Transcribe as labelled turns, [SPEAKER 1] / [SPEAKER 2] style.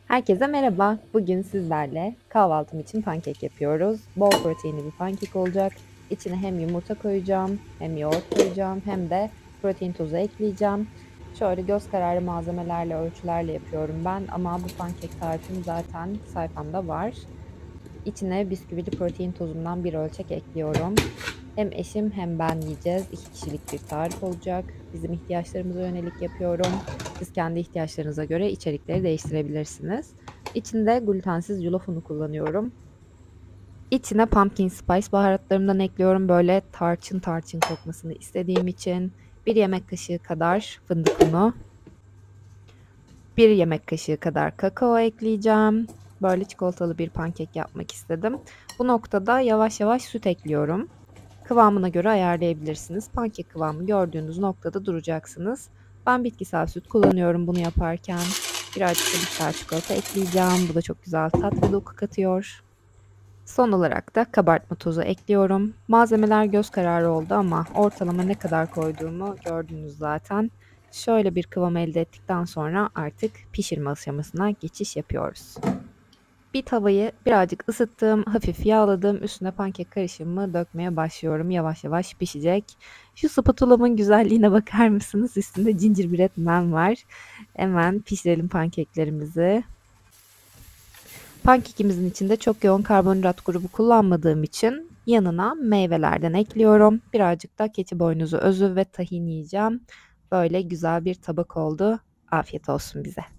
[SPEAKER 1] Herkese merhaba. Bugün sizlerle kahvaltım için pankek yapıyoruz. Bol proteinli bir pankek olacak. İçine hem yumurta koyacağım, hem yoğurt koyacağım, hem de protein tozu ekleyeceğim. Şöyle göz kararı malzemelerle, ölçülerle yapıyorum ben ama bu pankek tarifim zaten sayfamda var. İçine bisküvili protein tozundan bir ölçek ekliyorum. Hem eşim hem ben yiyeceğiz. 2 kişilik bir tarif olacak. Bizim ihtiyaçlarımıza yönelik yapıyorum. Siz kendi ihtiyaçlarınıza göre içerikleri değiştirebilirsiniz. İçinde glutensiz yulaf unu kullanıyorum. İçine pumpkin spice baharatlarımdan ekliyorum. Böyle tarçın tarçın kokmasını istediğim için. Bir yemek kaşığı kadar fındık unu. Bir yemek kaşığı kadar kakao ekleyeceğim. Böyle çikolatalı bir pankek yapmak istedim. Bu noktada yavaş yavaş süt ekliyorum. Kıvamına göre ayarlayabilirsiniz. Pankek kıvamı gördüğünüz noktada duracaksınız. Ben bitkisel süt kullanıyorum bunu yaparken. Birazcık da bitter çikolata ekleyeceğim. Bu da çok güzel tat ve doku katıyor. Son olarak da kabartma tozu ekliyorum. Malzemeler göz kararı oldu ama ortalama ne kadar koyduğumu gördünüz zaten. Şöyle bir kıvam elde ettikten sonra artık pişirme aşamasına geçiş yapıyoruz. Bir tavayı birazcık ısıttım, hafif yağladım. Üstüne pankek karışımımı dökmeye başlıyorum. Yavaş yavaş pişecek. Şu spatulamın güzelliğine bakar mısınız? Üstünde gingerbread man var. Hemen pişirelim pankeklerimizi. Pankekimizin içinde çok yoğun karbonhidrat grubu kullanmadığım için yanına meyvelerden ekliyorum. Birazcık da keçi boynuzu özü ve tahin yiyeceğim. Böyle güzel bir tabak oldu. Afiyet olsun bize.